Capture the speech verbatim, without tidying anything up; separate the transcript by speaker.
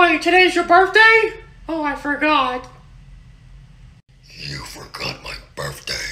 Speaker 1: right, today's your birthday? Oh, I forgot.
Speaker 2: You forgot my birthday.